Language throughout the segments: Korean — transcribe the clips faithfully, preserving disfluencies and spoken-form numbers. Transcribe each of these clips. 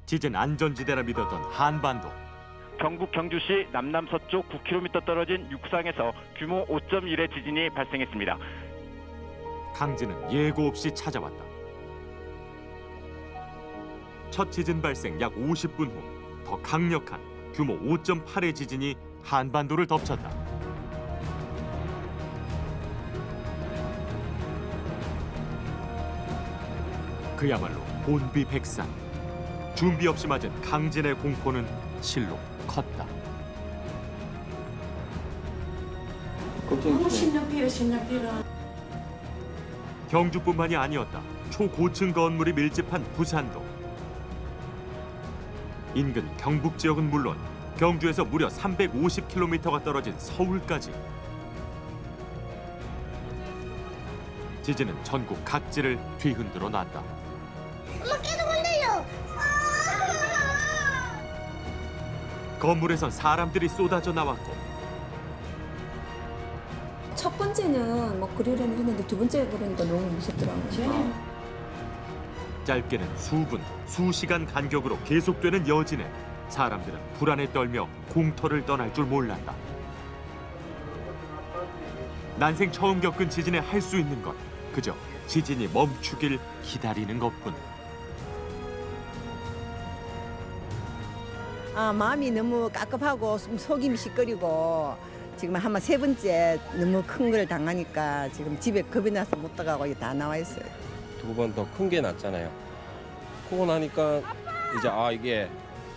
지진 안전지대라 믿었던 한반도. 경북 경주시 남남서쪽 구 킬로미터 떨어진 육상에서 규모 오 점 일의 지진이 발생했습니다. 강진은 예고 없이 찾아왔다. 첫 지진 발생 약 오십 분 후 더 강력한 규모 오 점 팔의 지진이 한반도를 덮쳤다. 그야말로 본비백산. 준비 없이 맞은 강진의 공포는 실로 컸다. 너무 심장뛰어 심장뛰어. 경주뿐만이 아니었다. 초고층 건물이 밀집한 부산도. 인근 경북 지역은 물론 경주에서 무려 삼백오십 킬로미터가 떨어진 서울까지. 지진은 전국 각지를 뒤흔들어 놨다. 엄마 계속 걸려요. 건물에선 사람들이 쏟아져 나왔고 첫 번째는 뭐 그러려니 했는데 두 번째 그러니까 너무 무섭더라고요. 짧게는 수분, 수시간 간격으로 계속되는 여진에 사람들은 불안에 떨며 공터를 떠날 줄 몰랐다. 난생 처음 겪은 지진에 할 수 있는 것, 그저 지진이 멈추길 기다리는 것뿐. 아, 마음이 너무 깝깝하고 속이 미식거리고 지금 한번 세 번째 너무 큰 걸 당하니까 지금 집에 겁이 나서 못 들어가고 다 나와 있어요. 두 번 더 큰 게 났잖아요. 그러고 나니까 이제 아 이게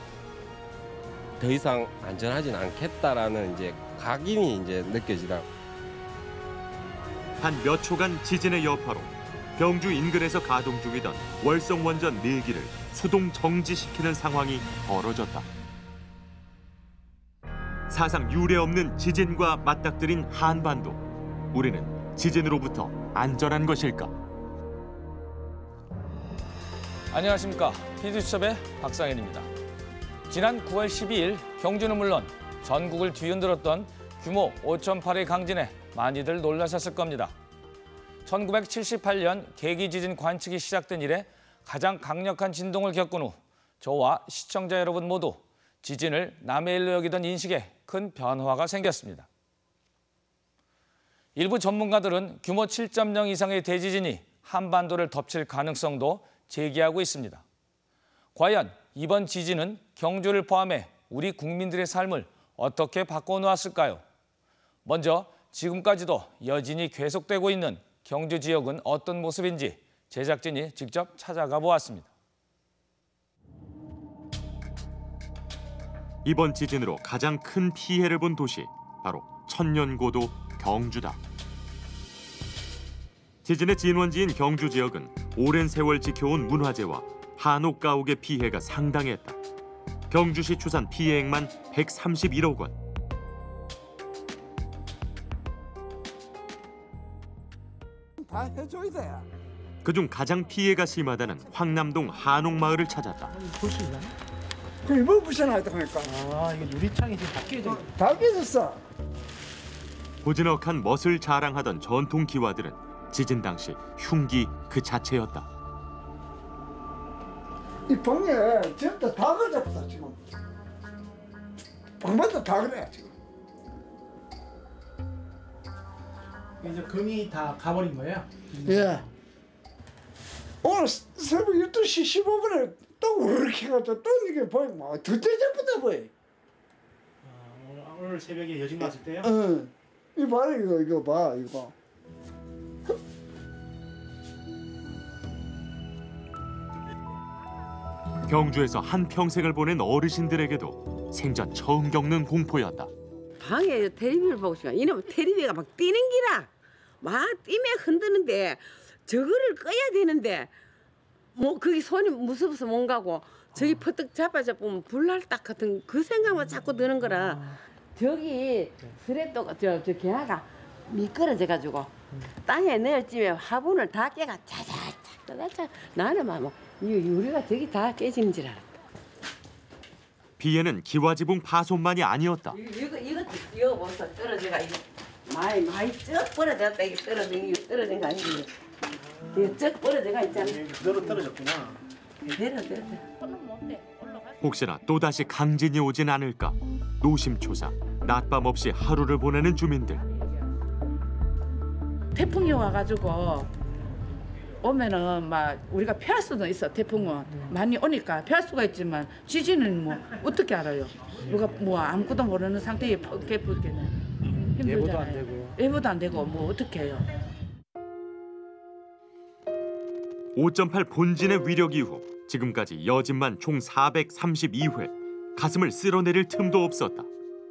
더 이상 안전하진 않겠다라는 이제 각인이 이제 느껴지다. 한 몇 초간 지진의 여파로 경주 인근에서 가동 중이던 월성 원전 네 기를 수동 정지시키는 상황이 벌어졌다. 사상 유례 없는 지진과 맞닥뜨린 한반도. 우리는 지진으로부터 안전한 것일까? 안녕하십니까. 피디수첩의 박상현입니다. 지난 구월 십이일 경주는 물론 전국을 뒤흔들었던 규모 오 점 팔의 강진에 많이들 놀라셨을 겁니다. 천구백칠십팔년 계기 지진 관측이 시작된 이래 가장 강력한 진동을 겪은 후 저와 시청자 여러분 모두 지진을 남의 일로 여기던 인식에 큰 변화가 생겼습니다. 일부 전문가들은 규모 칠 점 영 이상의 대지진이 한반도를 덮칠 가능성도 제기하고 있습니다. 과연 이번 지진은 경주를 포함해 우리 국민들의 삶을 어떻게 바꿔놓았을까요? 먼저 지금까지도 여진이 계속되고 있는 경주 지역은 어떤 모습인지 제작진이 직접 찾아가 보았습니다. 이번 지진으로 가장 큰 피해를 본 도시, 바로 천년고도 경주다. 지진의 진원지인 경주 지역은 오랜 세월 지켜온 문화재와 한옥 가옥의 피해가 상당했다. 경주시 추산 피해액만 백삼십일억 원. 다 해줘야 돼. 그중 가장 피해가 심하다는 황남동 한옥마을을 찾았다. 볼 수 있나? 그게 뭐 부셔놨다 하니까. 아, 이게 유리창이 지금 다 깨져. 다 깨졌어. 고즈넉한 멋을 자랑하던 전통 기와들은 지진 당시 흉기 그 자체였다. 이 봉에 전부 다 걸렸다 지금. 방만도 다 그래 지금. 이제 금이 다 가버린 거예요? 예. 오늘 새벽 열두 시 십오 분에 또 우르르 해가지고 또 이게 보이면 뭐 두째 잡부다 보여. 아, 오늘, 오늘 새벽에 여진 갔을 때요? 응. 이 봐라 이거 이거 봐 이거. 경주에서 한 평생을 보낸 어르신들에게도 생전 처음 겪는 공포였다. 방에 텔레비를 보고 있으니까 이놈 텔레비가 막 뛰는 기라. 막 뛰면 흔드는데 저거를 꺼야 되는데 뭐 그게 손이 무서워서 못 가고 저기 퍼뜩 잡아져 보면 불날딱 같은 그 생각만 자꾸 드는 거라. 저기 스레또가 저, 저 개화가 미끄러져 가지고 땅에 내어찌면 화분을 다 깨가 자자자 나는 막 이 유리가 저기 다 깨지는 줄 알았다. 피해는 기와지붕 파손만이 아니었다. 이거 이거 이거 벌써 떨어져가 이거 많이 많이 쩍 벌어졌다. 이게 떨어진 이거 떨어진 거 아니지? 이거 쩍 벌어져가 있잖아. 너로 떨어졌구나. 내려 내려. 혹시나 또다시 강진이 오진 않을까 노심초사 낮밤 없이 하루를 보내는 주민들. 태풍이 와가지고 오면은 막 우리가 피할 수도 있어. 태풍은 많이 오니까 피할 수가 있지만 지진은 뭐 어떻게 알아요? 누가 뭐 아무것도 모르는 상태에 깨부기는 힘들잖아요. 예보도 안 되고. 예보도 안 되고 뭐 어떻게 해요? 오 점 팔 본진의 위력 이후 지금까지 여진만 총 사백삼십이 회 가슴을 쓸어내릴 틈도 없었다.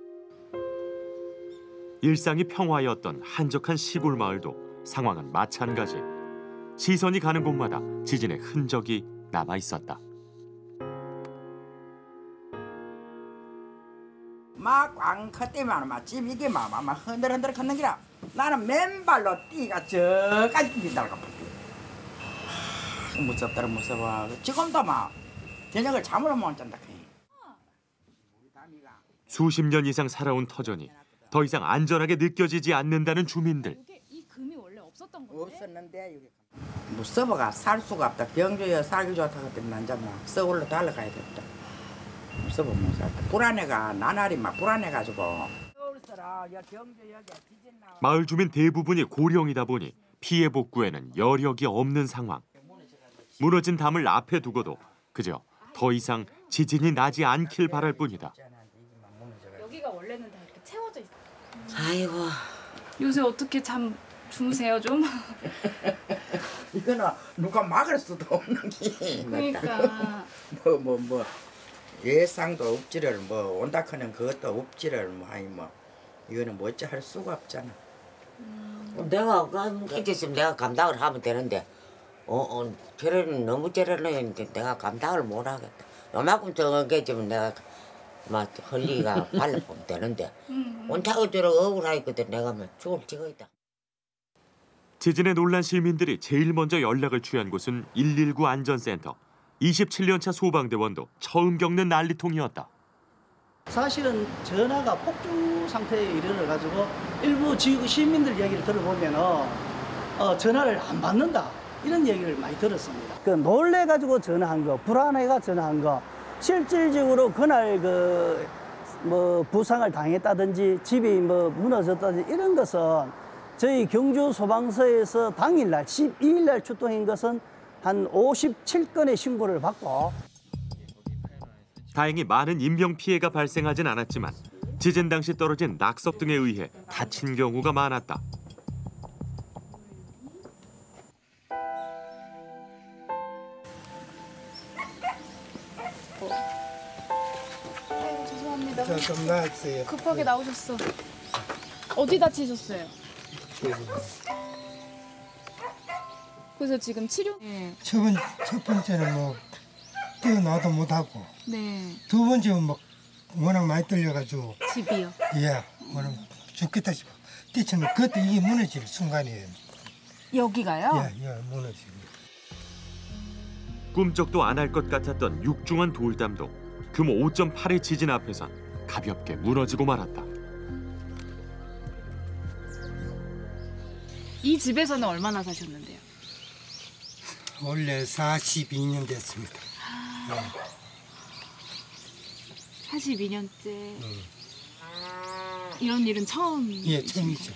일상이 평화였던 한적한 시골 마을도 상황은 마찬가지. 시선이 가는 곳마다 지진의 흔적이 남아 있었다. 막 꽝커 때만 막 집 이게 막막 흔들흔들 걷는 기라. 나는 맨발로 뛰가 저까지 뛴다가 무섭더라 무서워. 지금도 막 저녁을 잠을 못 잔다. 수십 년 이상 살아온 터전이 더 이상 안전하게 느껴지지 않는다는 주민들. 이 금이 원래 없었던 건데? 없었는데 여기. 무서워가 살 수가 없다. 경주에 살기 좋다 그랬더니 난자 막 서울로 달려가야 됐다. 무서워 못 살다. 불안해가 나날이 막 불안해가지고. 마을 주민 대부분이 고령이다 보니 피해 복구에는 여력이 없는 상황. 무너진 담을 앞에 두고도 그저 더 이상 지진이 나지 않길 바랄 뿐이다. 여기가 원래는 다 이렇게 채워져 있어. 아이고. 요새 어떻게 잠 주무세요 좀? 이거는 누가 막을 수도 없는 게. 그러니까. 뭐뭐 뭐, 뭐 예상도 없지를 뭐 온다 하는 그것도 없지를 뭐 아니 뭐 이거는 뭐 어찌 할 수가 없잖아. 음. 내가 감겠으면 내가 감당을 하면 되는데 어, 어 저래는 너무 저래는 내가 감당을 못 하겠다. 요만큼 더 깨지면 내가 막 헐리가 발라보면 되는데 온타고 저러 억울하거든. 내가 막 죽을 지가 있다. 지진에 놀란 시민들이 제일 먼저 연락을 취한 곳은 일일구 안전센터. 이십칠 년 차 소방대원도 처음 겪는 난리통이었다. 사실은 전화가 폭주 상태에 이르러가지고 일부 지구 시민들 얘기를 들어보면은 어, 전화를 안 받는다 이런 얘기를 많이 들었습니다. 그 놀래가지고 전화한 거, 불안해가 전화한 거, 실질적으로 그날 그 뭐 부상을 당했다든지 집이 뭐 무너졌다든지 이런 것은 저희 경주 소방서에서 당일날 십이 일날 출동한 것은 한 오십칠 건의 신고를 받고. 다행히 많은 인명 피해가 발생하진 않았지만 지진 당시 떨어진 낙석 등에 의해 다친 경우가 많았다. 아이고 죄송합니다. 저 좀 나왔어요. 급하게 나오셨어. 어디 다치셨어요? 그래서 지금 치료. 네. 첫, 번, 첫 번째는 뭐 뛰어나도 못하고. 네. 두 번째는 뭐 워낙 많이 떨려가지고. 집이요? 예, 워낙 죽겠다 싶어. 뛰치면 그때 이게 무너질 순간이에요. 여기가요? 예, 예, 무너지고. 꿈쩍도 안 할 것 같았던 육중한 돌담도 규모 오 점 팔의 지진 앞에선 가볍게 무너지고 말았다. 이 집에서는 얼마나 사셨는데요? 원래 사십이 년 됐습니다. 아, 네. 사십이 년째. 음. 이런 일은 처음. 예, 처음이죠.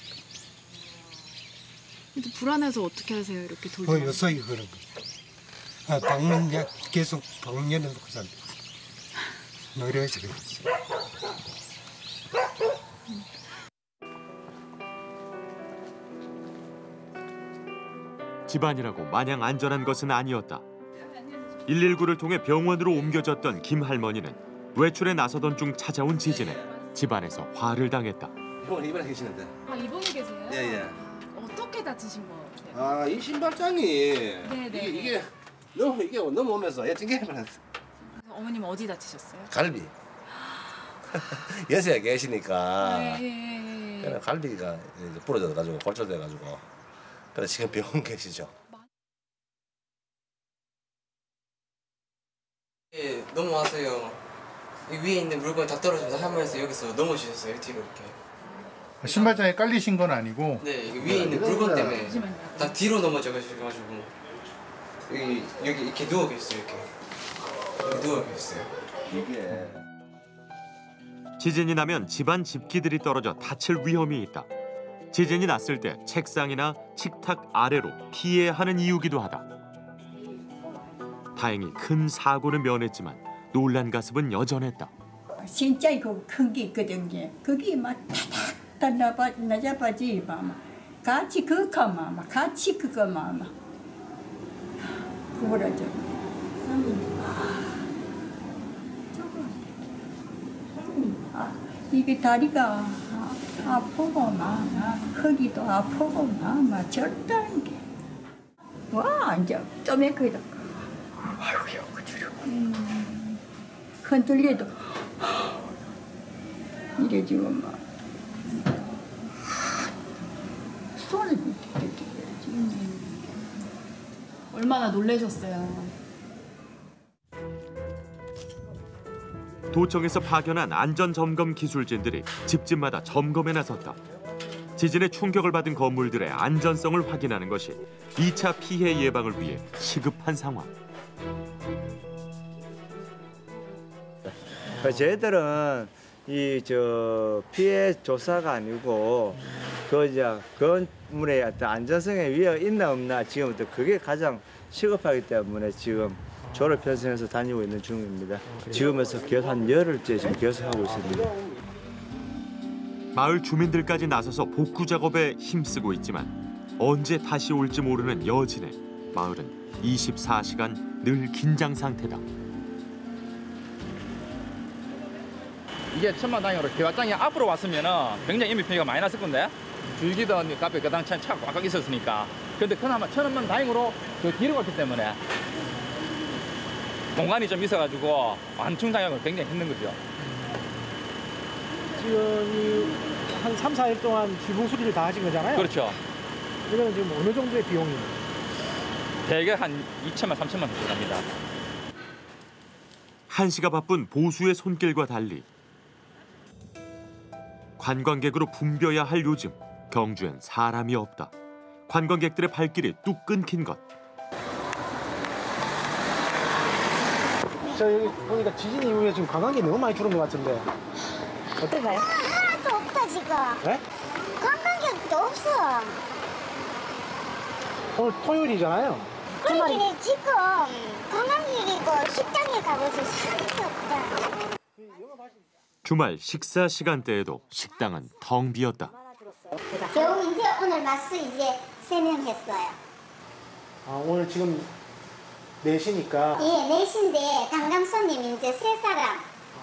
근데 불안해서 어떻게 하세요? 이렇게 돌. 어, 요소이 그런 거. 아, 방문 계속 방문 열어놓고 살. 노래해서 그랬어. 집안이라고 마냥 안전한 것은 아니었다. 일일구를 통해 병원으로 옮겨졌던 김 할머니는 외출에 나서던 중 찾아온 지진에 집안에서 화를 당했다. 병원에 입원해 계시는데. 아, 입원해 계세요? 예예. 어떻게 다치신 거예요? 아, 이 신발장이 네네. 이게 이게 너무 이게 넘어오면서 예 찡게만 어머님 어디 다치셨어요? 갈비. 여세에 계시니까. 네, 네, 그래 갈비가 이제 부러져 가지고 골절돼 가지고. 그래 지금 병원 계시죠. 예, 넘어와서요. 위에 있는 물건이 다 떨어지면서 할머니께서 여기서 넘어지셨어요. 뒤로 이렇게. 신발장에 깔리신 건 아니고. 네, 이게 위에 있는 물건 때문에 다 뒤로 넘어져 가지고 여기 여기 이렇게 누워 계셨어요. 이렇게. 여기 누워 계셨어요? 이게 지진이 나면 집안 집기들이 떨어져 다칠 위험이 있다. 지진이 났을 때 책상이나 식탁 아래로 피해야 하는 이유기도 하다. 다행히 큰 사고는 면했지만 놀란 가슴은 여전했다. 진짜 그 큰 게 있거든요. 그게 막 타닥 다 나잡아지 막 같이 그거만 막 같이 그거만 막 그거라죠. 아, 이게 다리가 아프고 막 허리도 아프고 막 절단한 게. 와 이제 좀 했거든. 아이고야 그저려. 음, 흔들려도 이래 지금 막 손을 밑에 대야지. 얼마나 놀라셨어요. 도청에서 파견한 안전점검 기술진들이 집집마다 점검에 나섰다. 지진의 충격을 받은 건물들의 안전성을 확인하는 것이 이 차 피해 예방을 위해 시급한 상황. 저희들은 이 저 피해 조사가 아니고 그 이제 건물의 어떤 안전성에 위해가 있나 없나 지금부터 그게 가장 시급하기 때문에 지금 조를 편성해서 다니고 있는 중입니다. 지금에서 계속 한 열흘째 지금 계속 하고 있습니다. 마을 주민들까지 나서서 복구 작업에 힘쓰고 있지만 언제 다시 올지 모르는 여진에 마을은 이십사 시간 늘 긴장 상태다. 이게 천만다행으로 개화장이 앞으로 왔으면 굉장히 인명 피해가 많이 났을 건데 줄기던 카페 그 당시엔 차가 꽉꽉 있었으니까. 근데 그나마 천만 다행으로 그 뒤로 갔기 때문에 공간이 좀 있어가지고 완충 작업을 굉장히 힘든 거죠. 지금 한 삼, 사 일 동안 지붕 수리를 다 하신 거잖아요. 그렇죠. 이거는 지금 어느 정도의 비용이? 대개 한 이천만, 삼천만 정도 갑니다. 한시가 바쁜 보수의 손길과 달리 관광객으로 붐벼야 할 요즘 경주엔 사람이 없다. 관광객들의 발길이 뚝 끊긴 것. 저 여기 보니까 지진 이후에 지금 관광객이 너무 많이 줄은 것 같은데. 어떨까요? 하나도 없다 지금. 네? 관광객도 없어. 오늘 토요일이잖아요. 그러니까 지금 관광객이고 식당에 가고 있어 사람이 없다. 주말 식사 시간대에도 식당은 텅 비었다. 겨우 이제 오늘 마수 이제 세 명 했어요. 아, 오늘 지금 네 시니까. 예, 네 시인데 관광 손님 이제 세 사람.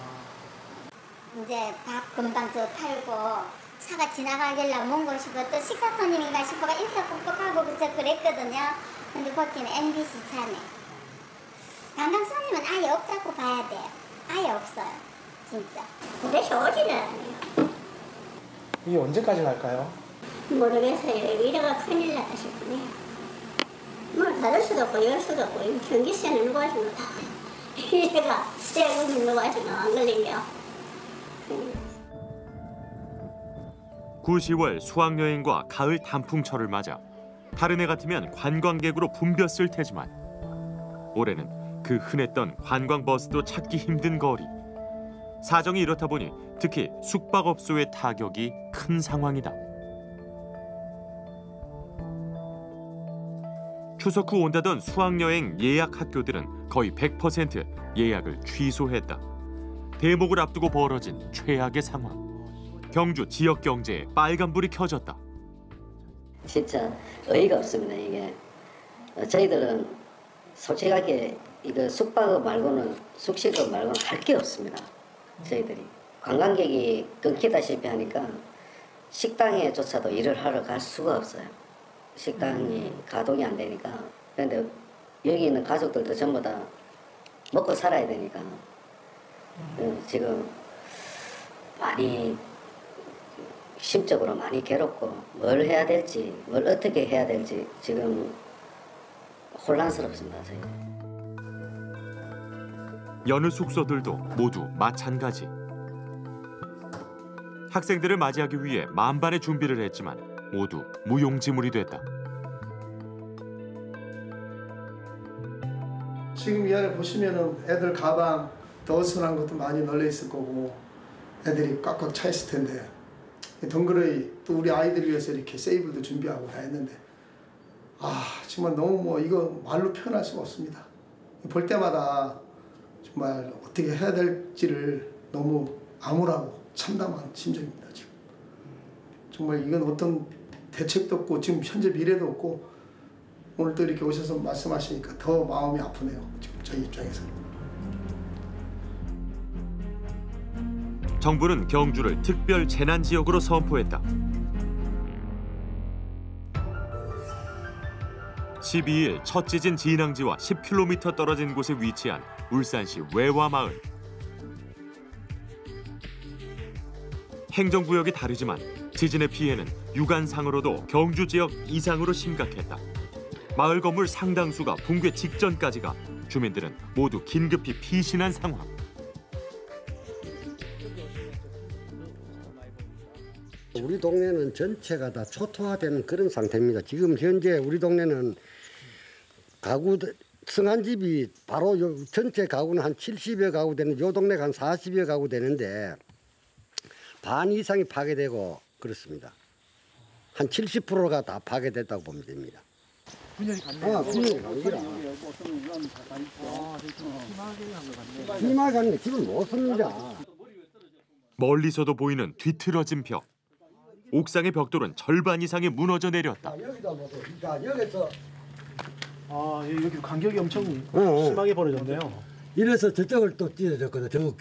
이제 밥 금방 저 팔고 차가 지나가길래 뭔가 싶어 또 식사 손님인가 싶어가 인사 뻑뻑하고 그저 그랬거든요. 근데 거기는 엠비씨 차네. 관광 손님은 아예 없다고 봐야 돼요. 아예 없어요. 진짜. 도대체 오지를 않아요. 이게 언제까지 갈까요? 모르겠어요. 이래가 큰일 났다 싶으네요. 뭘 닫을 수도 없고 열 수도 없고 전기세는 누가 주나 다. 이래가 세금은 누가 주나 안 걸리며. 구, 시월 수학여행과 가을 단풍철을 맞아 다른 해 같으면 관광객으로 붐볐을 테지만 올해는 그 흔했던 관광버스도 찾기 힘든 거리. 사정이 이렇다 보니 특히 숙박업소의 타격이 큰 상황이다. 추석 후 온다던 수학여행 예약 학교들은 거의 백 퍼센트 예약을 취소했다. 대목을 앞두고 벌어진 최악의 상황. 경주 지역 경제에 빨간불이 켜졌다. 진짜 어이가 없습니다. 이게 저희들은 솔직하게 이거 숙박업 말고는 숙식업 말고는 할 게 없습니다. 저희들이 관광객이 끊기다시피 하니까 식당에조차도 일을 하러 갈 수가 없어요. 식당이 가동이 안 되니까. 그런데 여기 있는 가족들도 전부 다 먹고 살아야 되니까 지금 많이 심적으로 많이 괴롭고 뭘 해야 될지 뭘 어떻게 해야 될지 지금 혼란스럽습니다. 저희. 여느 숙소들도 모두 마찬가지. 학생들을 맞이하기 위해 만반의 준비를 했지만 모두 무용지물이 됐다. 지금 이 안에 보시면은 애들 가방 더스난 것도 많이 널려 있을 거고 애들이 꽉꽉 차 있을 텐데 덩그러이 또 우리 아이들 위해서 이렇게 세이블도 준비하고 다 했는데 아 정말 너무 뭐 이거 말로 표현할 수가 없습니다. 볼 때마다 정말 어떻게 해야 될지를 너무 암울하고 참담한 심정입니다. 지금 정말 이건 어떤 대책도 없고 지금 현재 미래도 없고 오늘 또 이렇게 오셔서 말씀하시니까 더 마음이 아프네요. 지금 저희 입장에서. 정부는 경주를 특별 재난 지역으로 선포했다. 십이 일 첫 지진 진앙지와 십 킬로미터 떨어진 곳에 위치한 울산시 외화마을. 행정구역이 다르지만 지진의 피해는 유관상으로도 경주 지역 이상으로 심각했다. 마을 건물 상당수가 붕괴 직전까지가 주민들은 모두 긴급히 피신한 상황. 우리 동네는 전체가 다 초토화되는 그런 상태입니다. 지금 현재 우리 동네는 가구 성한집이 바로 요 전체 가구는 한 칠십여 가구 되는 요 동네가 한 사십여 가구 되는데 반 이상이 파괴되고 그렇습니다. 한 칠십 퍼센트가 다 파괴됐다고 보면 됩니다. 분열이 갔네요. 아, 분열이 갑니다. 심하게 하는 게 지금 못 씁니다. 멀리서도 보이는 뒤틀어진 벽. 옥상의 벽돌은 절반 이상이 무너져 내렸다. 여기다 보세요. 자, 여기서 아 여기 간격이 엄청 어, 어. 심하게 벌어졌네요. 이래서 저쪽을 또 찢어졌거든. 저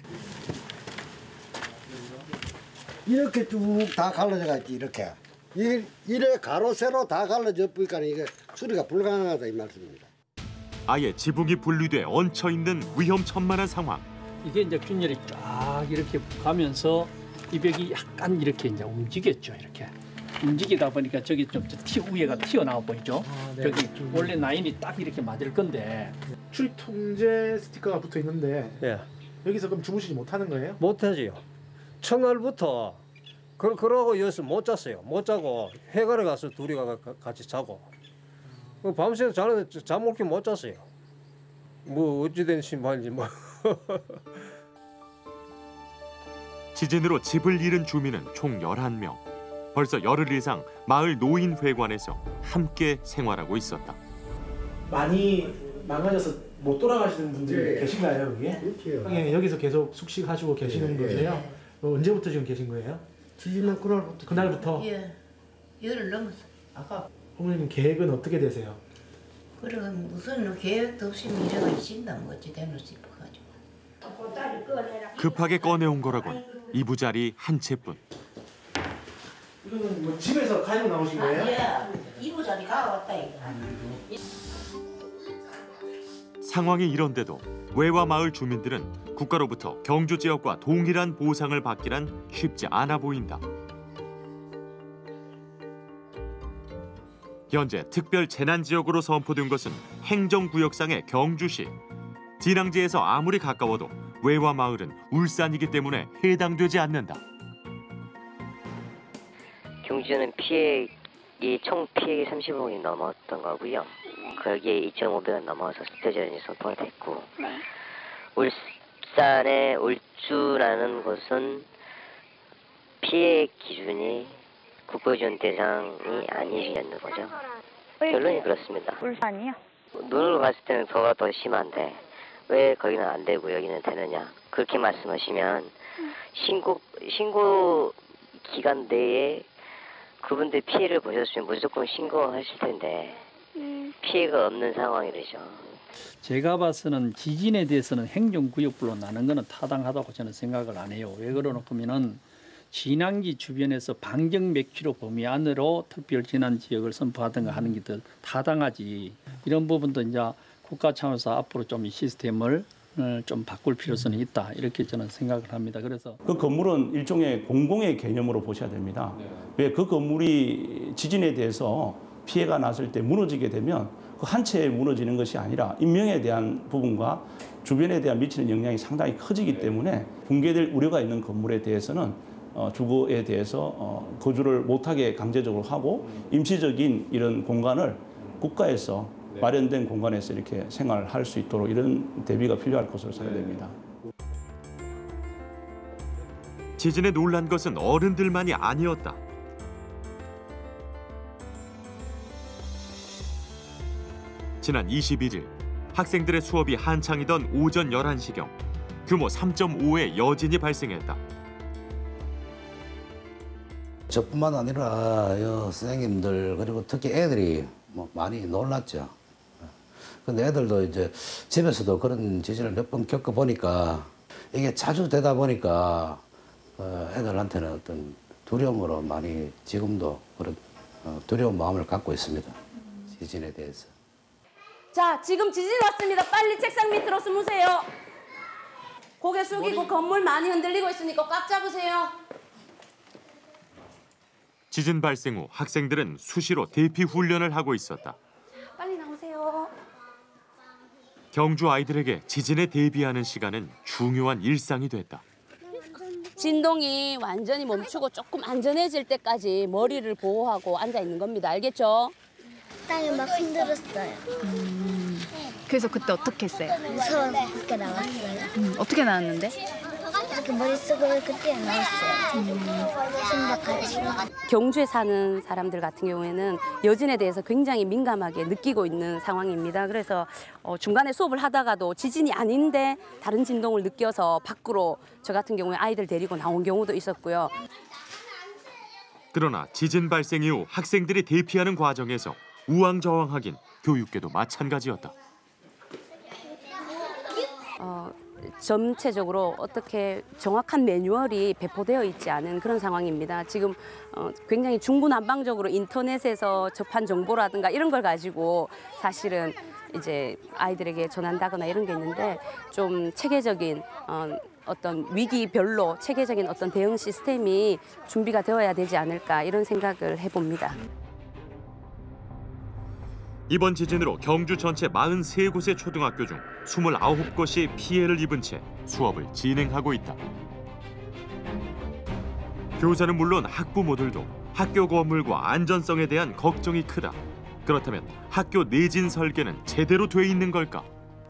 이렇게 쭉 다 갈라져가 있지 이렇게. 이 이래 가로 세로 다 갈라져 보니까 이게 수리가 불가능하다 이 말씀입니다. 아예 지붕이 분리돼 얹혀 있는 위험천만한 상황. 이게 이제 균열이 쫙 이렇게 가면서 이 벽이 약간 이렇게 이제 움직였죠. 이렇게 움직이다 보니까 저기 좀 티 위에가 튀어나와 보이죠. 아, 네. 여기 원래 라인이 딱 이렇게 맞을 건데 출입 통제 스티커가 붙어 있는데 예. 여기서 그럼 주무시지 못하는 거예요? 못하지요. 첫날부터 그, 그러고 여기서 못 잤어요. 못 자고 해가를 가서 둘이 가, 가, 같이 자고 밤새 자는데 잠 올게 못 잤어요. 뭐 어찌된 신발인지 뭐. 지진으로 집을 잃은 주민은 총 열한 명. 벌써 열흘 이상 마을 노인회관에서 함께 생활하고 있었다. 많이 망가져서 못 돌아가시는 분들이 네. 계신가요 여기? 네, 여기서 계속 숙식하시고 계시는 네. 거세요? 어, 언제부터 지금 계신 거예요? 지진난 그날부터. 그날부터? 예, 열흘 넘었어. 아까 어머님 계획은 어떻게 되세요? 그럼 무슨 계획도 없이 미래가 있신다 뭐 어찌 되노 싶어가지고. 급하게 꺼내온 거라곤 이부자리 한 채뿐. 이거는 뭐 집에서 가지고 나오신 거예요? 예, 이부자리 가왔다 이거. 상황이 이런데도 외화 마을 주민들은 국가로부터 경주 지역과 동일한 보상을 받기란 쉽지 않아 보인다. 현재 특별 재난 지역으로 선포된 것은 행정구역상의 경주시. 진앙지에서 아무리 가까워도 외화 마을은 울산이기 때문에 해당되지 않는다. 경주는 피해이 총 피해액이 삼십억이 넘었던 거고요. 거기에 이천오백원 넘어서 특별재난이 선포가 됐고, 울산의 울주라는 곳은 피해 기준이 국가지원 대상이 아니라는 거죠. 결론이 그렇습니다. 울산이요? 눈으로 봤을 때는 더가 더 심한데 왜 거기는 안 되고 여기는 되느냐, 그렇게 말씀하시면 신고 신고 기간 내에 그분들 피해를 보셨으면 무조건 신고하실 텐데 피해가 없는 상황이죠. 제가 봐서는 지진에 대해서는 행정구역별로 나눈 거는 타당하다고 저는 생각을 안 해요. 왜 그러냐면은 진앙지 주변에서 반경 몇 킬로 범위 안으로 특별 재난 지역을 선포하든가 하는 게 더 타당하지. 이런 부분도 이제 국가 차원에서 앞으로 좀 이 시스템을 좀 바꿀 필요성이 있다, 이렇게 저는 생각을 합니다. 그래서 그 건물은 일종의 공공의 개념으로 보셔야 됩니다. 왜 그 건물이 지진에 대해서 피해가 났을 때 무너지게 되면 그 한 채에 무너지는 것이 아니라 인명에 대한 부분과 주변에 대한 미치는 영향이 상당히 커지기 때문에 붕괴될 우려가 있는 건물에 대해서는 어, 주거에 대해서 어, 거주를 못하게 강제적으로 하고 임시적인 이런 공간을 국가에서 마련된 공간에서 이렇게 생활할 수 있도록 이런 대비가 필요할 것으로 생각됩니다. 지진에 놀란 것은 어른들만이 아니었다. 지난 이십일 일 학생들의 수업이 한창이던 오전 열한 시경 규모 삼 점 오의 여진이 발생했다. 저뿐만 아니라 선생님들 그리고 특히 애들이 뭐 많이 놀랐죠. 근데 애들도 이제 집에서도 그런 지진을 몇 번 겪어보니까 이게 자주 되다 보니까 애들한테는 어떤 두려움으로 많이 지금도 그런 두려운 마음을 갖고 있습니다. 지진에 대해서. 자, 지금 지진 왔습니다. 빨리 책상 밑으로 숨으세요. 고개 숙이고 머리... 건물 많이 흔들리고 있으니까 꽉 잡으세요. 지진 발생 후 학생들은 수시로 대피 훈련을 하고 있었다. 빨리 나오세요. 경주 아이들에게 지진에 대비하는 시간은 중요한 일상이 됐다. 진동이 완전히 멈추고 조금 안전해질 때까지 머리를 보호하고 앉아 있는 겁니다. 알겠죠? 땅이 막 흔들었어요. 음, 그래서 그때 어떻게 했어요? 무서워서 밖에 나왔어요. 음, 어떻게 나왔는데? 이렇게 머리 쓰고 그때 나왔어요. 음, 심박하지. 경주에 사는 사람들 같은 경우에는 여진에 대해서 굉장히 민감하게 느끼고 있는 상황입니다. 그래서 어, 중간에 수업을 하다가도 지진이 아닌데 다른 진동을 느껴서 밖으로 저 같은 경우에 아이들 데리고 나온 경우도 있었고요. 그러나 지진 발생 이후 학생들이 대피하는 과정에서 우왕좌왕하긴 교육계도 마찬가지였다. 어, 전체적으로 어떻게 정확한 매뉴얼이 배포되어 있지 않은 그런 상황입니다. 지금 어, 굉장히 중구난방적으로 인터넷에서 접한 정보라든가 이런 걸 가지고 사실은 이제 아이들에게 전한다거나 이런 게 있는데 좀 체계적인 어, 어떤 위기별로 체계적인 어떤 대응 시스템이 준비가 되어야 되지 않을까 이런 생각을 해봅니다. 이번 지진으로 경주 전체 사십삼 곳의 초등학교 중 이십구 곳이 피해를 입은 채 수업을 진행하고 있다. 교사는 물론 학부모들도 학교 건물과 안전성에 대한 걱정이 크다. 그렇다면 학교 내진 설계는 제대로 돼 있는 걸까?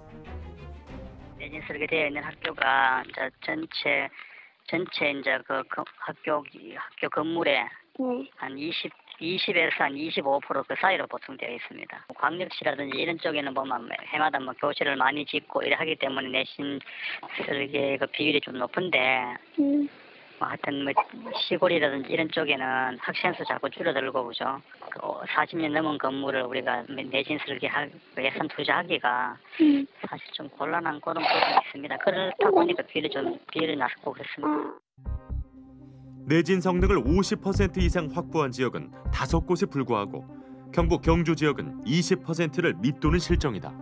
내진 설계되어 있는 학교가 이제 전체 전체 이제 그 학교 학교 건물에 네. 한 이십 이십에서 한 이십오 퍼센트 그 사이로 보통 되어 있습니다. 광역시라든지 이런 쪽에는 보면 해마다 뭐 교실을 많이 짓고 이래 하기 때문에 내신 설계 그 비율이 좀 높은데 음. 뭐 하여튼 뭐 시골이라든지 이런 쪽에는 학생 수 자꾸 줄어들고 그죠. 그 사십 년 넘은 건물을 우리가 내진 설계하 예산 투자하기가 음. 사실 좀 곤란한 그런 부분이 있습니다. 그렇다 보니까 비율이 좀 비율이 낮고 그렇습니다. 내진 성능을 오십 퍼센트 이상 확보한 지역은 다섯 곳에 불과하고 경북 경주 지역은 이십 퍼센트를 밑도는 실정이다.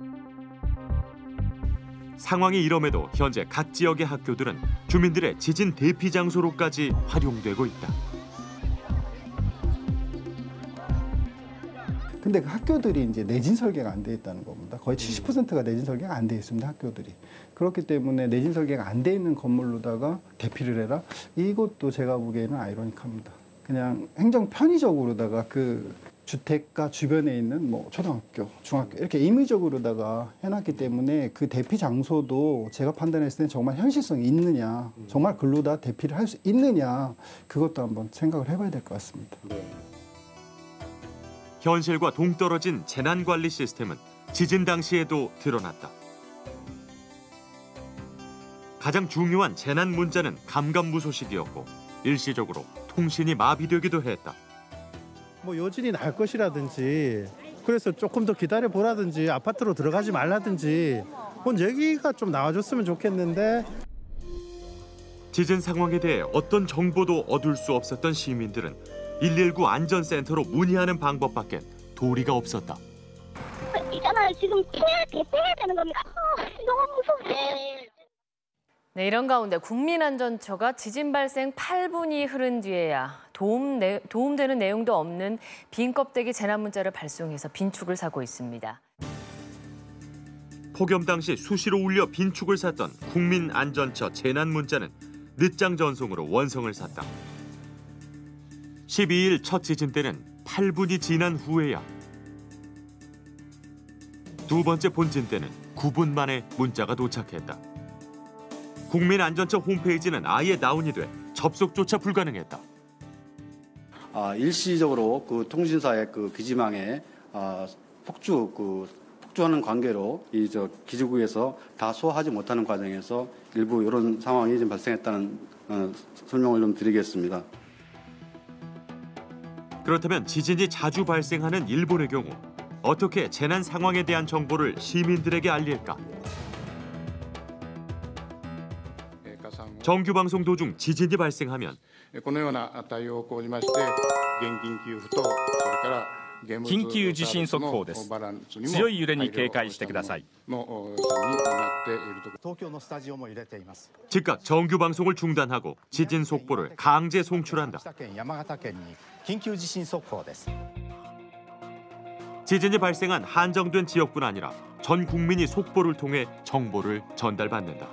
상황이 이럼에도 현재 각 지역의 학교들은 주민들의 지진 대피 장소로까지 활용되고 있다. 근데 그 학교들이 이제 내진 설계가 안 돼 있다는 겁니다. 거의 칠십 퍼센트가 내진 설계가 안 돼 있습니다, 학교들이. 그렇기 때문에 내진 설계가 안 돼 있는 건물로다가 대피를 해라? 이것도 제가 보기에는 아이러니합니다. 그냥 행정 편의적으로다가 그 주택가 주변에 있는 뭐 초등학교, 중학교 이렇게 임의적으로다가 해놨기 때문에 그 대피 장소도 제가 판단했을 때 정말 현실성이 있느냐, 정말 글로다 대피를 할 수 있느냐, 그것도 한번 생각을 해봐야 될 것 같습니다. 현실과 동떨어진 재난관리 시스템은 지진 당시에도 드러났다. 가장 중요한 재난 문자는 감감무소식이었고 일시적으로 통신이 마비되기도 했다. 뭐 여진이 날 것이라든지 그래서 조금 더 기다려 보라든지 아파트로 들어가지 말라든지 뭔 얘기가 좀 나와줬으면 좋겠는데. 지진 상황에 대해 어떤 정보도 얻을 수 없었던 시민들은 일일구 안전센터로 문의하는 방법밖엔 도리가 없었다. 있잖아요. 지금 피해야, 대피해야 되는 겁니다. 아, 너무 무서운데. 네, 이런 가운데 국민안전처가 지진 발생 팔 분이 흐른 뒤에야 도움 내, 도움되는 내용도 없는 빈 껍데기 재난 문자를 발송해서 빈축을 사고 있습니다. 폭염 당시 수시로 울려 빈축을 샀던 국민안전처 재난 문자는 늦장 전송으로 원성을 샀다. 십이 일 첫 지진 때는 팔 분이 지난 후에야 두 번째 본진 때는 구 분 만에 문자가 도착했다. 국민안전처 홈페이지는 아예 다운이 돼 접속조차 불가능했다. 아, 일시적으로 그 통신사의 그 기지망에 아, 폭주 그 폭주하는 관계로 이 저 기지국에서 다 소화하지 못하는 과정에서 일부 이런 상황이 좀 발생했다는 어, 설명을 좀 드리겠습니다. 그렇다면 지진이 자주 발생하는 일본의 경우 어떻게 재난 상황에 대한 정보를 시민들에게 알릴까? 정규 방송 도중 지진이 발생하면 緊急地震速報です。強い揺れに警戒してください。 즉각 정규 방송을 중단하고 지진 속보를 강제 송출한다. 지진이 발생한 한정된 지역뿐 아니라 전 국민이 속보를 통해 정보를 전달받는다.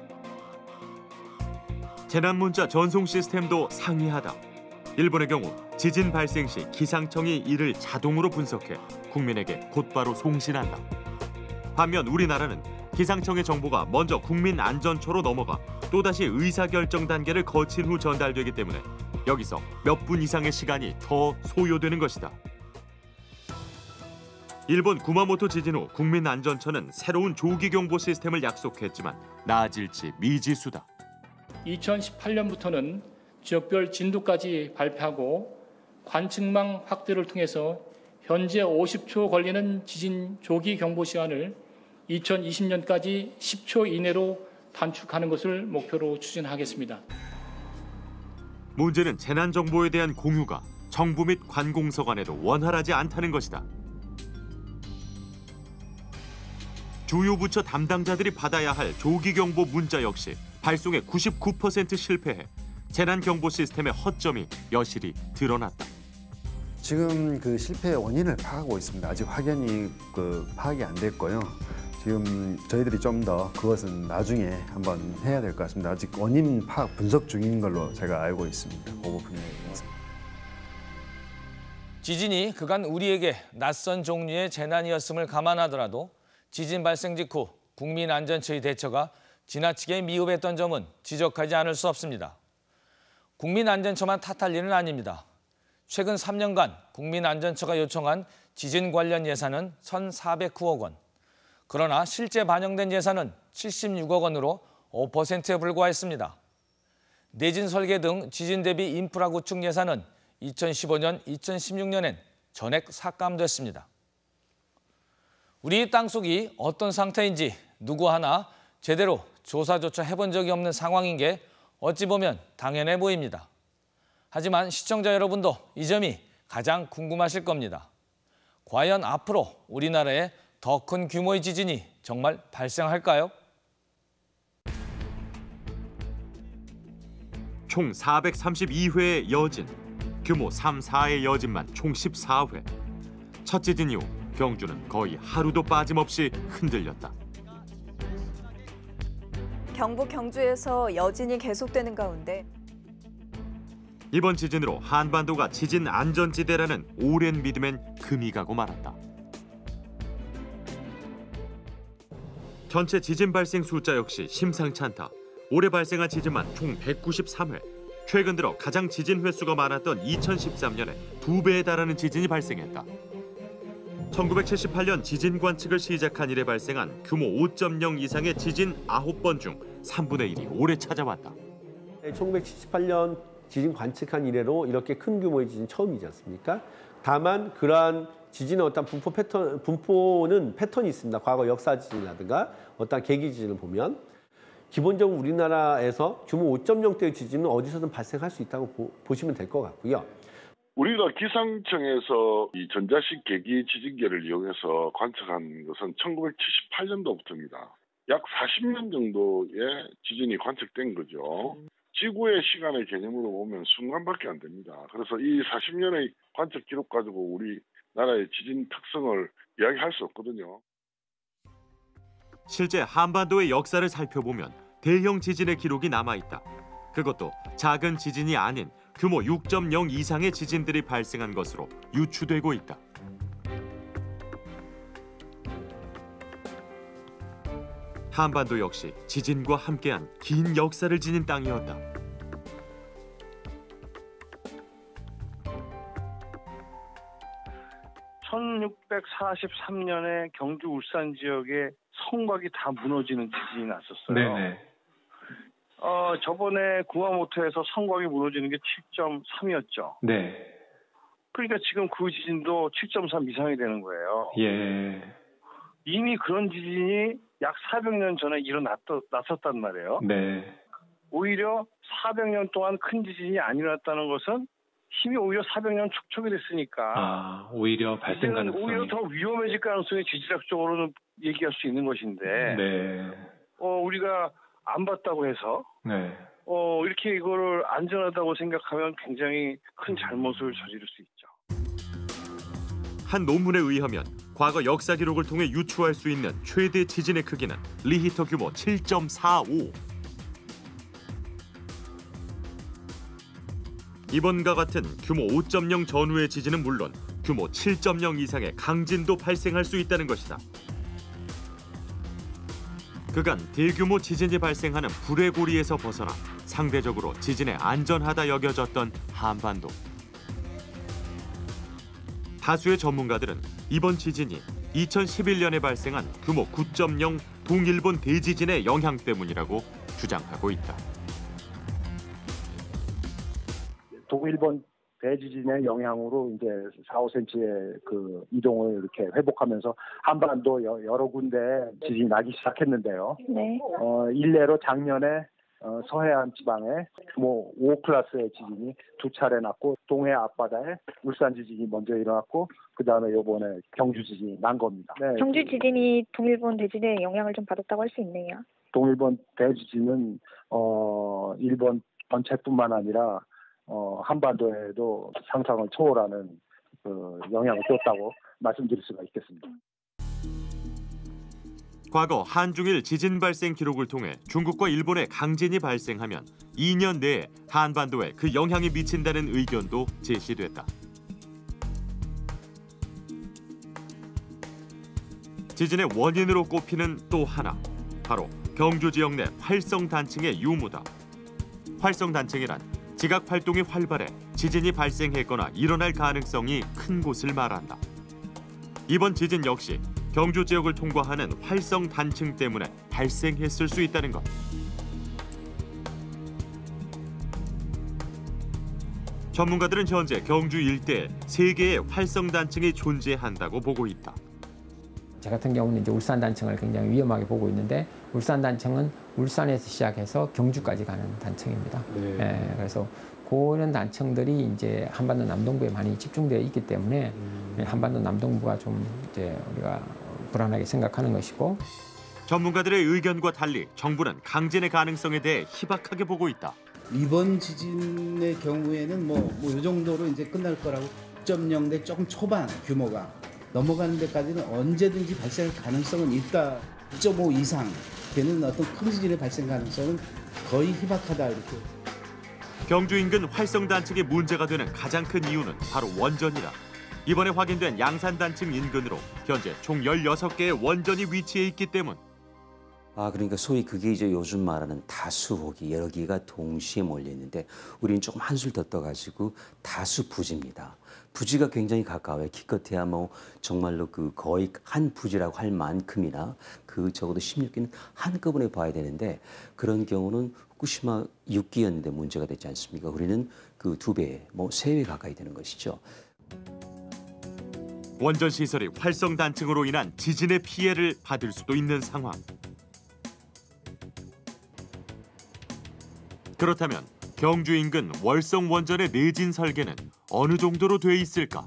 재난 문자 전송 시스템도 상이하다. 일본의 경우 지진 발생 시 기상청이 이를 자동으로 분석해 국민에게 곧바로 송신한다. 반면 우리나라는 기상청의 정보가 먼저 국민안전처로 넘어가 또다시 의사결정 단계를 거친 후 전달되기 때문에 여기서 몇 분 이상의 시간이 더 소요되는 것이다. 일본 구마모토 지진 후 국민안전처는 새로운 조기경보 시스템을 약속했지만 나아질지 미지수다. 이천십팔 년부터는 지역별 진도까지 발표하고 관측망 확대를 통해서 현재 오십 초 걸리는 지진 조기 경보 시간을 이천이십 년까지 십 초 이내로 단축하는 것을 목표로 추진하겠습니다. 문제는 재난 정보에 대한 공유가 정부 및 관공서 간에도 원활하지 않다는 것이다. 주요 부처 담당자들이 받아야 할 조기 경보 문자 역시 발송에 구십구 퍼센트 실패해 재난 경보 시스템의 허점이 여실히 드러났다. 지금 그 실패의 원인을 파악하고 있습니다. 아직 확연히 그 파악이 안 됐고요. 지금 저희들이 좀 더 그것은 나중에 한번 해야 될 것 같습니다. 아직 원인 파악 분석 중인 걸로 제가 알고 있습니다. 그 부분에 대해서. 지진이 그간 우리에게 낯선 종류의 재난이었음을 감안하더라도 지진 발생 직후 국민안전처의 대처가 지나치게 미흡했던 점은 지적하지 않을 수 없습니다. 국민안전처만 탓할 일은 아닙니다. 최근 삼 년간 국민안전처가 요청한 지진 관련 예산은 천사백구억 원. 그러나 실제 반영된 예산은 칠십육억 원으로 오 퍼센트에 불과했습니다. 내진 설계 등 지진 대비 인프라 구축 예산은 이천십오 년, 이천십육 년엔 전액 삭감됐습니다. 우리 땅속이 어떤 상태인지 누구 하나 제대로 조사조차 해본 적이 없는 상황인 게 어찌 보면 당연해 보입니다. 하지만 시청자 여러분도 이 점이 가장 궁금하실 겁니다. 과연 앞으로 우리나라에 더 큰 규모의 지진이 정말 발생할까요? 총 사백삼십이 회의 여진, 규모 삼, 사의 여진만 총 십사 회. 첫 지진 이후 경주는 거의 하루도 빠짐없이 흔들렸다. 경북 경주에서 여진이 계속되는 가운데 이번 지진으로 한반도가 지진 안전지대라는 오랜 믿음엔 금이 가고 말았다. 전체 지진 발생 숫자 역시 심상치 않다. 올해 발생한 지진만 총 백구십삼 회. 최근 들어 가장 지진 횟수가 많았던 이천십삼 년에 두 배에 달하는 지진이 발생했다. 천구백칠십팔 년 지진 관측을 시작한 이래 발생한 규모 오 점 영 이상의 지진 아홉 번 중 삼분의 일이 올해 찾아왔다. 천구백칠십팔 년 지진 관측한 이래로 이렇게 큰 규모의 지진 처음이지 않습니까? 다만 그러한 지진의 어떤 분포 패턴, 분포는 패턴이 있습니다. 과거 역사 지진이라든가 어떤 계기 지진을 보면 기본적으로 우리나라에서 규모 오 점 영대의 지진은 어디서든 발생할 수 있다고 보, 보시면 될 것 같고요. 우리가 기상청에서 이 전자식 계기 지진계를 이용해서 관측한 것은 천구백칠십팔 년도부터입니다. 약 사십 년 정도의 지진이 관측된 거죠. 지구의 시간의 개념으로 보면 순간밖에 안 됩니다. 그래서 이 사십 년의 관측 기록 가지고 우리나라의 지진 특성을 이야기할 수 없거든요. 실제 한반도의 역사를 살펴보면 대형 지진의 기록이 남아있다. 그것도 작은 지진이 아닌 규모 육 점 영 이상의 지진들이 발생한 것으로 유추되고 있다. 한반도 역시 지진과 함께한 긴 역사를 지닌 땅이었다. 천육백사십삼 년에 경주 울산 지역에 성곽이 다 무너지는 지진이 났었어요. 네네. 어, 저번에 구마모토에서 성곽이 무너지는 게 칠 점 삼이었죠. 네. 그러니까 지금 그 지진도 칠 점 삼 이상이 되는 거예요. 예. 이미 그런 지진이 약 사백 년 전에 일어났었단 말이에요. 네. 오히려 사백 년 동안 큰 지진이 안 일어났다는 것은 힘이 오히려 사백 년 축적이 됐으니까. 아, 오히려 발생 가능성이. 오히려 더 위험해질 가능성이 지질학적으로는 얘기할 수 있는 것인데. 네. 어, 우리가 안 봤다고 해서. 네. 어, 이렇게 이거를 안전하다고 생각하면 굉장히 큰 잘못을 저지를 수 있죠. 한 논문에 의하면 과거 역사 기록을 통해 유추할 수 있는 최대 지진의 크기는 리히터 규모 칠 점 사오. 이번과 같은 규모 오 점 영 전후의 지진은 물론 규모 칠 점 영 이상의 강진도 발생할 수 있다는 것이다. 그간 대규모 지진이 발생하는 불의 고리에서 벗어나 상대적으로 지진에 안전하다 여겨졌던 한반도. 다수의 전문가들은 이번 지진이 이천십일 년에 발생한 규모 구 점 영 동일본 대지진의 영향 때문이라고 주장하고 있다. 동일본 대지진의 영향으로 이제 사, 오 센티미터의 그 이동을 이렇게 회복하면서 한반도 여러 군데 지진이 나기 시작했는데요. 네. 어, 일례로 작년에 어, 서해안 지방에 규모 오 클래스의 지진이 두 차례 났고 동해 앞바다에 울산 지진이 먼저 일어났고 그 다음에 이번에 경주 지진이 난 겁니다. 네. 경주 지진이 동일본 대지진의 영향을 좀 받았다고 할 수 있네요. 동일본 대지진은 어, 일본 전체뿐만 아니라 어, 한반도에도 상상을 초월하는 그 영향을 줬다고 말씀드릴 수가 있겠습니다. 과거 한중일 지진 발생 기록을 통해 중국과 일본의 강진이 발생하면 이 년 내에 한반도에 그 영향이 미친다는 의견도 제시됐다. 지진의 원인으로 꼽히는 또 하나, 바로 경주 지역 내 활성단층의 유무다. 활성단층이란 지각 활동이 활발해 지진이 발생했거나 일어날 가능성이 큰 곳을 말한다. 이번 지진 역시 경주 지역을 통과하는 활성 단층 때문에 발생했을 수 있다는 것. 전문가들은 현재 경주 일대에 세 개의 활성 단층이 존재한다고 보고 있다. 저 같은 경우는 이제 울산 단층을 굉장히 위험하게 보고 있는데 울산 단층은 울산에서 시작해서 경주까지 가는 단층입니다. 네. 예, 그래서 그런 단층들이 이제 한반도 남동부에 많이 집중되어 있기 때문에 음. 한반도 남동부가 좀 이제 우리가 불안하게 생각하는 것이고. 전문가들의 의견과 달리 정부는 강진의 가능성에 대해 희박하게 보고 있다. 이번 지진의 경우에는 뭐 뭐 이 정도로 이제 끝날 거라고 구 점 영대 조금 초반 규모가 넘어가는 데까지는 언제든지 발생할 가능성은 있다. 구 점 오 이상 되는 어떤 큰 지진의 발생 가능성은 거의 희박하다 이렇게. 경주 인근 활성 단층이 문제가 되는 가장 큰 이유는 바로 원전이다. 이번에 확인된 양산 단층 인근으로 현재 총 열여섯 개의 원전이 위치해 있기 때문. 아 그러니까 소위 그게 이제 요즘 말하는 다수호기 여러 개가 동시에 몰려 있는데 우리는 조금 한술 더 떠가지고 다수 부지입니다. 부지가 굉장히 가까워요. 기껏해야 뭐 정말로 그 거의 한 부지라고 할 만큼이나 그 적어도 십육 기는 한꺼번에 봐야 되는데 그런 경우는 후쿠시마 육 기였는데 문제가 됐지 않습니까? 우리는 그 두 배, 뭐 세 배 가까이 되는 것이죠. 원전 시설이 활성 단층으로 인한 지진의 피해를 받을 수도 있는 상황. 그렇다면 경주 인근 월성 원전의 내진 설계는 어느 정도로 돼 있을까?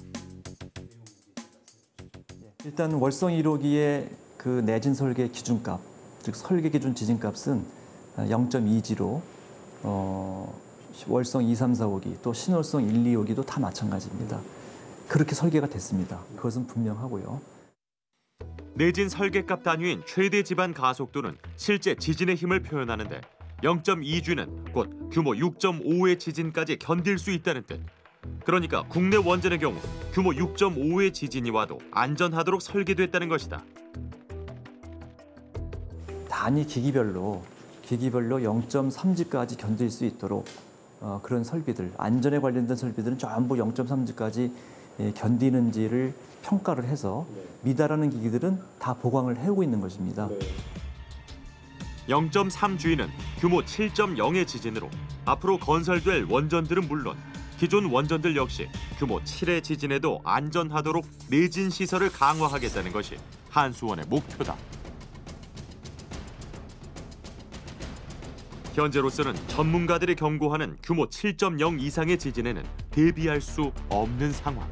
일단 월성 일 호기의 그 내진 설계 기준값, 즉 설계 기준 지진값은 영 점 이지로 어, 월성 이, 삼, 사 호기 또 신월성 일, 이 호기도 다 마찬가지입니다. 그렇게 설계가 됐습니다. 그것은 분명하고요. 내진 설계값 단위인 최대 지반 가속도는 실제 지진의 힘을 표현하는데 영 점 이지는 곧 규모 육 점 오의 지진까지 견딜 수 있다는 뜻. 그러니까 국내 원전의 경우 규모 육 점 오의 지진이 와도 안전하도록 설계됐다는 것이다. 단위 기기별로 기기별로 영 점 삼 지까지 견딜 수 있도록 어, 그런 설비들, 안전에 관련된 설비들은 전부 영 점 삼 지까지 예, 견디는지를 평가를 해서 미달하는 기기들은 다 보강을 해오고 있는 것입니다. 영 점 삼 주위는 규모 칠 점 영의 지진으로 앞으로 건설될 원전들은 물론 기존 원전들 역시 규모 칠의 지진에도 안전하도록 내진 시설을 강화하겠다는 것이 한수원의 목표다. 현재로서는 전문가들이 경고하는 규모 칠 점 영 이상의 지진에는 대비할 수 없는 상황.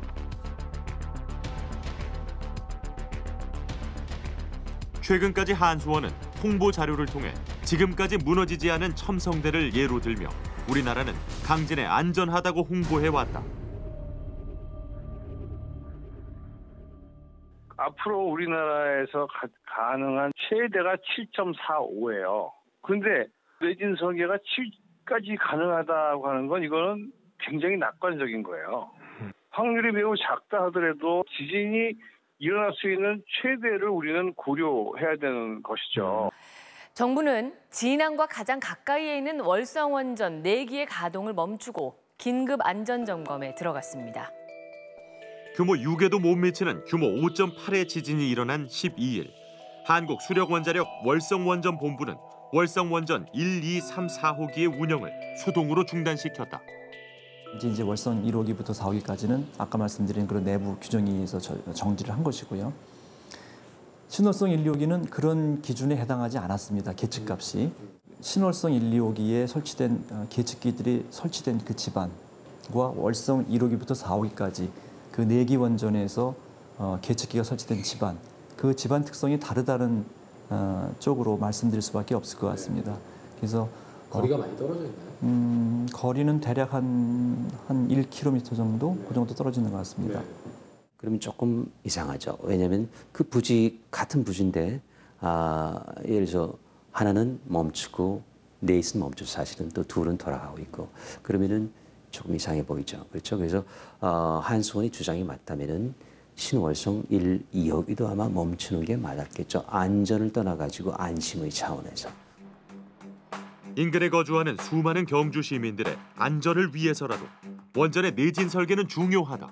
최근까지 한수원은 홍보 자료를 통해 지금까지 무너지지 않은 첨성대를 예로 들며 우리나라는 강진에 안전하다고 홍보해왔다. 앞으로 우리나라에서 가, 가능한 최대가 칠 점 사오예요. 근데 내진 설계가 칠까지 가능하다고 하는 건 이거는 굉장히 낙관적인 거예요. 확률이 매우 작다 하더라도 지진이 일어날 수 있는 최대를 우리는 고려해야 되는 것이죠. 정부는 진앙과 가장 가까이에 있는 월성원전 네 기의 가동을 멈추고 긴급 안전점검에 들어갔습니다. 규모 육에도 못 미치는 규모 오 점 팔의 지진이 일어난 십이 일. 한국수력원자력 월성원전본부는 월성원전 일, 이, 삼, 사 호기의 운영을 수동으로 중단시켰다. 이제, 이제 월성 일 호기부터 사 호기까지는 아까 말씀드린 그런 내부 규정에 의해서 정지를 한 것이고요. 신월성 일, 이 호기는 그런 기준에 해당하지 않았습니다. 계측값이. 신월성 일, 이 호기에 설치된 계측기들이 설치된 그 집안과 월성 일 호기부터 사 호기까지 그 네 기 원전에서 계측기가 설치된 집안, 그 집안 특성이 다르다는 어, 쪽으로 말씀드릴 수밖에 없을 것 같습니다. 그래서 거리가 어, 많이 떨어져 있나요? 음, 거리는 대략 한, 한 일 킬로미터 정도? 네. 그 정도 떨어지는 것 같습니다. 네. 그러면 조금 이상하죠. 왜냐하면 그 부지 같은 부지인데 아, 예를 들어서 하나는 멈추고 넷은 멈춰서 사실은 또 둘은 돌아가고 있고 그러면은 조금 이상해 보이죠. 그렇죠? 그래서 어, 한수원이 주장이 맞다면은 신월성 일, 이 호기도 아마 멈추는 게 맞았겠죠. 안전을 떠나가지고 안심의 차원에서. 인근에 거주하는 수많은 경주 시민들의 안전을 위해서라도 원전의 내진 설계는 중요하다.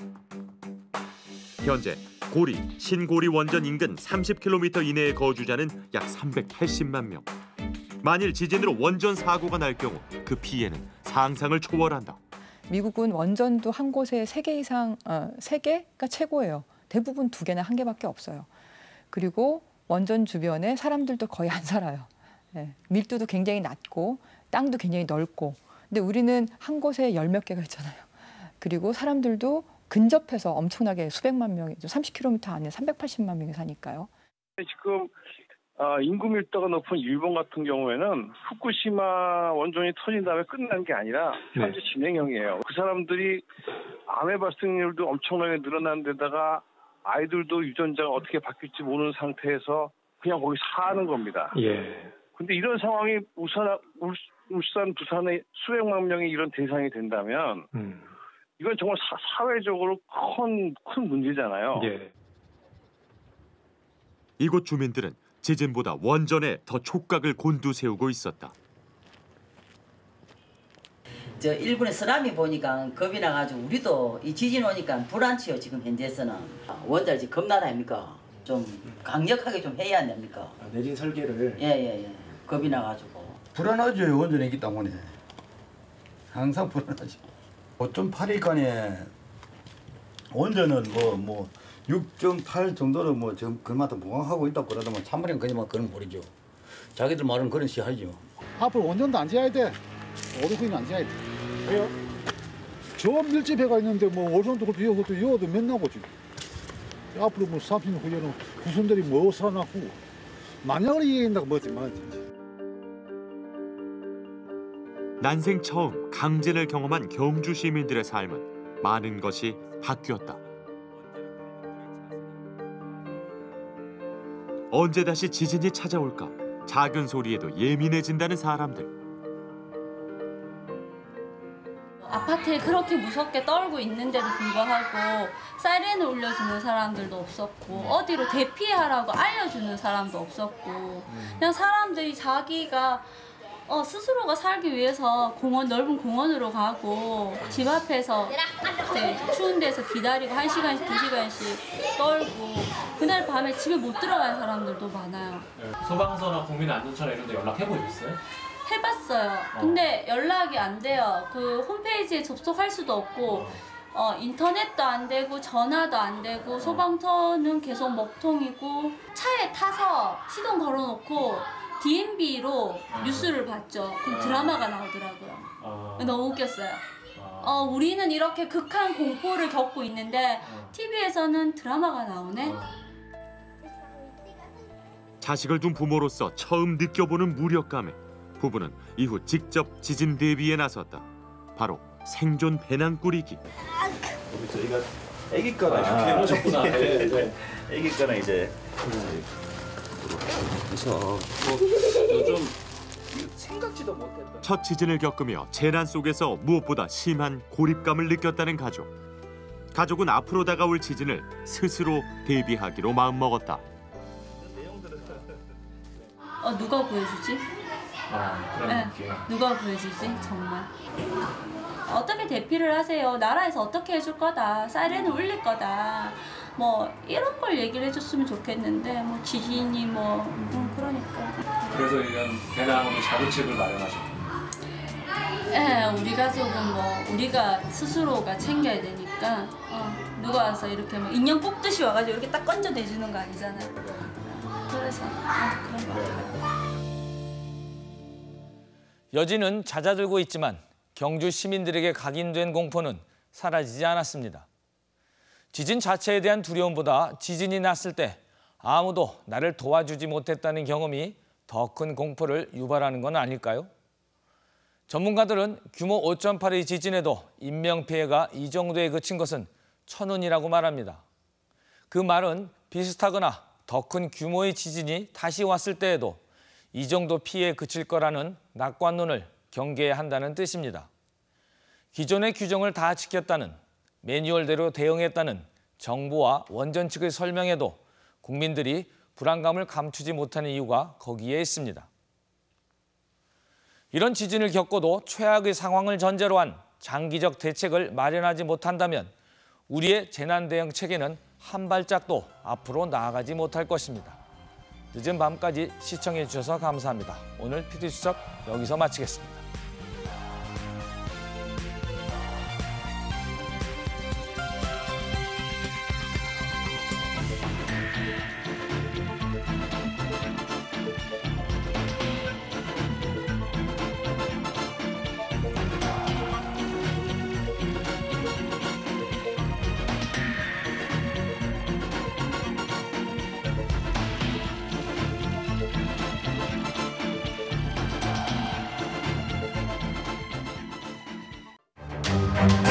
현재 고리, 신고리 원전 인근 삼십 킬로미터 이내의 거주자는 약 삼백팔십만 명. 만일 지진으로 원전 사고가 날 경우 그 피해는 상상을 초월한다. 미국은 원전도 한 곳에 세 개 이상, 어, 세 개가 최고예요. 대부분 두 개나 한 개밖에 없어요. 그리고 원전 주변에 사람들도 거의 안 살아요. 네. 밀도도 굉장히 낮고 땅도 굉장히 넓고. 근데 우리는 한 곳에 열 몇 개가 있잖아요. 그리고 사람들도 근접해서 엄청나게 수백만 명이, 삼십 킬로미터 안에 삼백팔십만 명이 사니까요. 지금 어, 인구 밀도가 높은 일본 같은 경우에는 후쿠시마 원전이 터진 다음에 끝난 게 아니라 현재 네. 진행형이에요. 그 사람들이 암의 발생률도 엄청나게 늘어난 데다가 아이들도 유전자가 어떻게 바뀔지 모르는 상태에서 그냥 거기 사는 겁니다. 예. 근데 이런 상황이 우산, 울산, 부산의 수백만 명이 이런 대상이 된다면 음. 이건 정말 사, 사회적으로 큰, 큰 문제잖아요. 예. 이곳 주민들은 지진보다 원전에 더 촉각을 곤두세우고 있었다. 저 일본의 쓰나미 보니까 겁이 나가지고 우리도 이 지진 오니까 불안치요. 지금 현재에서는 원자력 겁나다 아닙니까? 좀 강력하게 좀 해야 안 됩니까? 아, 내진 설계를. 예예예. 예, 예. 겁이 나가지고. 불안하죠. 원전에 있기 때문에 항상 불안하죠. 오 점 팔일간에 원전은 뭐 뭐. 육 점 팔 정도로 뭐 지금 그마다 보강하고 있다고 그러더만 참말은 그냥 그런 모르죠. 자기들 말은 그런 시 하죠. 앞으로 원전도 안 지어야 돼. 오르구이는 안 지어야 돼. 왜요? 저 밀집해가 있는데 뭐 월성도 그것도 이어도 이어도 맨날 보지. 앞으로 뭐 삼십 년 후에는 후손들이 뭐 살아났고 만약을 이해한다고 뭐지 말지. 난생 처음 강진을 경험한 경주 시민들의 삶은 많은 것이 바뀌었다. 언제 다시 지진이 찾아올까? 작은 소리에도 예민해진다는 사람들. 아파트에 그렇게 무섭게 떨고 있는데도 불구하고 사이렌을 울려주는 사람들도 없었고 어디로 대피하라고 알려주는 사람도 없었고 그냥 사람들이 자기가 어, 스스로가 살기 위해서 공원 넓은 공원으로 가고 집 앞에서 이제 추운 데서 기다리고 한 시간씩 두 시간씩 떨고 그날 밤에 집에 못 들어가는 사람들도 많아요. 소방서나 국민안전처나 이런 데 연락해 보셨어요? 해봤어요. 어. 근데 연락이 안 돼요. 그 홈페이지에 접속할 수도 없고 어, 인터넷도 안 되고 전화도 안 되고 소방서는 계속 먹통이고 차에 타서 시동 걸어놓고 디엠비로 아. 뉴스를 봤죠. 그럼 아. 드라마가 나오더라고요. 아. 너무 웃겼어요. 아. 어, 우리는 이렇게 극한 공포를 겪고 있는데 아. 티비에서는 드라마가 나오네. 아. 자식을 둔 부모로서 처음 느껴보는 무력감에 부부는 이후 직접 지진 대비에 나섰다. 바로 생존 배낭 꾸리기. 우리 저희가 아기 거나 해보셨구나. 네, 네. 아기 거나 이제 그래서 요즘 생각지도 못했던 첫 지진을 겪으며 재난 속에서 무엇보다 심한 고립감을 느꼈다는 가족. 가족은 앞으로 다가올 지진을 스스로 대비하기로 마음먹었다. 어, 누가 구해주지? 아, 그런 네, 느낌. 누가 구해주지? 정말. 어떻게 대피를 하세요? 나라에서 어떻게 해줄 거다. 사이렌을 울릴 거다. 뭐 이런 걸 얘기를 해줬으면 좋겠는데 뭐 지진이 뭐 음, 그러니까. 그래서 이런 배낭으로 자구책을 마련하셨고. 네, 우리 가족은 뭐 우리가 스스로가 챙겨야 되니까 어, 누가 와서 이렇게 뭐 인형 뽑듯이 와가지고 이렇게 딱 건져 내주는 거 아니잖아요. 그래서 어, 그런 거 같아요. 여진은 잦아들고 있지만 경주 시민들에게 각인된 공포는 사라지지 않았습니다. 지진 자체에 대한 두려움보다 지진이 났을 때 아무도 나를 도와주지 못했다는 경험이 더 큰 공포를 유발하는 건 아닐까요? 전문가들은 규모 오 점 팔의 지진에도 인명피해가 이 정도에 그친 것은 천운이라고 말합니다. 그 말은 비슷하거나 더 큰 규모의 지진이 다시 왔을 때에도 이 정도 피해에 그칠 거라는 낙관론을 경계해야 한다는 뜻입니다. 기존의 규정을 다 지켰다는, 매뉴얼대로 대응했다는 정부와 원전 측의 설명에도 국민들이 불안감을 감추지 못하는 이유가 거기에 있습니다. 이런 지진을 겪고도 최악의 상황을 전제로 한 장기적 대책을 마련하지 못한다면 우리의 재난 대응 체계는 한 발짝도 앞으로 나아가지 못할 것입니다. 늦은 밤까지 시청해 주셔서 감사합니다. 오늘 피디수첩 여기서 마치겠습니다. Thank you.